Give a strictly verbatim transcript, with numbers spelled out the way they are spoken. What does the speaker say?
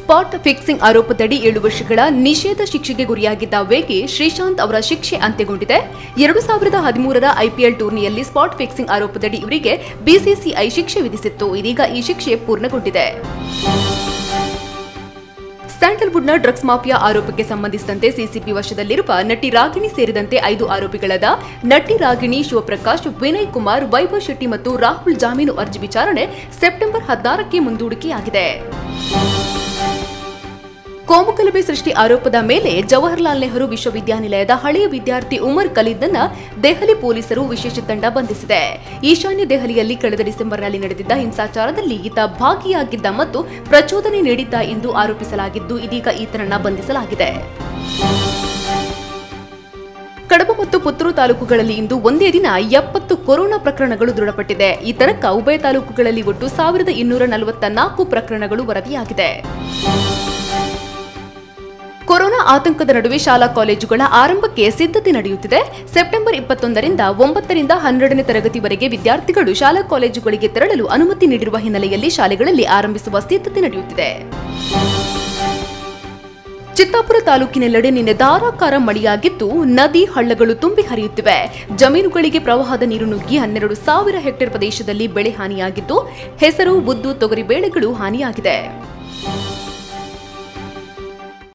Spot fixing ಆರೋಪದಡಿ ಏಳು ವರ್ಷಗಳ ನಿಷೇಧ ಶಿಕ್ಷೆಗೆ ಗುರಿಯಾಗಿದ್ದ ವೇಗಿ ಶ್ರೀಶಾಂತ್ ಅವರ ಶಿಕ್ಷೆ ಅಂತ್ಯಗೊಂಡಿದೆ. ಎರಡು ಸಾವಿರದ ಹದಿಮೂರರ ಐಪಿಎಲ್ ಟೂರ್ನಿಯಲ್ಲಿ ಸ್ಪಾಟ್ ಫಿಕ್ಸಿಂಗ್ ಆರೋಪದಡಿ ಇವರಿಗೆ ಬಿಸಿಸಿಐ ಶಿಕ್ಷೆ ವಿಧಿಸಿತ್ತು. ಇದೀಗ ಈ ಶಿಕ್ಷೆ ಪೂರ್ಣಗೊಂಡಿದೆ. ಸ್ಯಾಂಡಲ್ವುಡ್ನ ಡ್ರಗ್ಸ್ ಮಾಫಿಯಾ ಆರೋಪಕ್ಕೆ ಸಂಬಂಧಿಸಿದಂತೆ ಸಿಸಿಬಿ ವಶದಲ್ಲಿರುವ ನಟಿ ರಾಗಿಣಿ ಸೇರಿದಂತೆ ಐದು ಆರೋಪಿಗಳಾದ ನಟಿ ರಾಗಿಣಿ, ಶಿವಪ್ರಕಾಶ್, ವಿನಯ್ ಕುಮಾರ್, ವೈಭವ್ ಶೆಟ್ಟಿ ಮತ್ತು ರಾಹುಲ್ ಜಾಮೀನು ಅರ್ಜಿ ವಿಚಾರಣೆ ಸೆಪ್ಟೆಂಬರ್ ಹದಿನಾರಕ್ಕೆ ಮುಂದೂಡಿಕೆಯಾಗಿದೆ. ಕೋಮುಗಲಭೆ ಸೃಷ್ಟಿ ಆರೋಪದ ಮೇಲೆ ಜವಾಹರಲಾಲ್ ನೆಹರು ವಿಶ್ವವಿದ್ಯಾನಿಲಯದ ಹಳೆಯ ವಿದ್ಯಾರ್ಥಿ ಉಮರ್ ಖಲೀದ್ನ ದೆಹಲಿ ಪೊಲೀಸರು ವಿಶೇಷ ತಂಡ ಬಂಧಿಸಿದೆ. ಈಶಾನ್ಯ ದೆಹಲಿಯಲ್ಲಿ ಕಳೆದ ಡಿಸೆಂಬರ್ನಲ್ಲಿ ನಡೆದಿದ್ದ ಹಿಂಸಾಚಾರದಲ್ಲಿ ಈತ ಭಾಗಿಯಾಗಿದ್ದ ಮತ್ತು ಪ್ರಚೋದನೆ ನೀಡಿದ್ದ ಎಂದು ಆರೋಪಿಸಲಾಗಿದ್ದು, ಇದೀಗ ಈತನನ್ನ ಬಂಧಿಸಲಾಗಿದೆ. ಕಡಬ ಮತ್ತು ಪುತ್ತೂರು ತಾಲೂಕುಗಳಲ್ಲಿ ಇಂದು ಒಂದೇ ದಿನ ಎಪ್ಪತ್ತು ಕೊರೋನಾ ಪ್ರಕರಣಗಳು ದೃಢಪಟ್ಟಿದೆ. ಈ ತನಕ ಉಭಯ ತಾಲೂಕುಗಳಲ್ಲಿ ಒಟ್ಟು ಸಾವಿರದ ಇನ್ನೂರ ನಲವತ್ತ ನಾಲ್ಕು ಪ್ರಕರಣಗಳು ವರದಿಯಾಗಿದೆ. ಕೊರೋನಾ ಆತಂಕದ ನಡುವೆ ಶಾಲಾ ಕಾಲೇಜುಗಳ ಆರಂಭಕ್ಕೆ ಸಿದ್ಧತೆ ನಡೆಯುತ್ತಿದೆ. ಸೆಪ್ಟೆಂಬರ್ ಇಪ್ಪತ್ತೊಂದರಿಂದ ಒಂಬತ್ತರಿಂದ ಹನ್ನೆರಡನೇ ತರಗತಿವರೆಗೆ ವಿದ್ಯಾರ್ಥಿಗಳು ಶಾಲಾ ಕಾಲೇಜುಗಳಿಗೆ ತೆರಳಲು ಅನುಮತಿ ನೀಡಿರುವ ಹಿನ್ನೆಲೆಯಲ್ಲಿ ಶಾಲೆಗಳಲ್ಲಿ ಆರಂಭಿಸುವ ಸಿದ್ಧತೆ ನಡೆಯುತ್ತಿದೆ. ಚಿತ್ತಾಪುರ ತಾಲೂಕಿನೆಲ್ಲೆಡೆ ನಿನ್ನೆ ಧಾರಾಕಾರ ಮಳೆಯಾಗಿದ್ದು, ನದಿ ಹಳ್ಳಗಳು ತುಂಬಿ ಹರಿಯುತ್ತಿವೆ. ಜಮೀನುಗಳಿಗೆ ಪ್ರವಾಹದ ನೀರು ನುಗ್ಗಿ ಹನ್ನೆರಡು ಸಾವಿರ ಹೆಕ್ಟೇರ್ ಪ್ರದೇಶದಲ್ಲಿ ಬೆಳೆ ಹಾನಿಯಾಗಿದ್ದು, ಹೆಸರು, ಉದ್ದು, ತೊಗರಿ ಬೆಳೆಗಳು ಹಾನಿಯಾಗಿದೆ.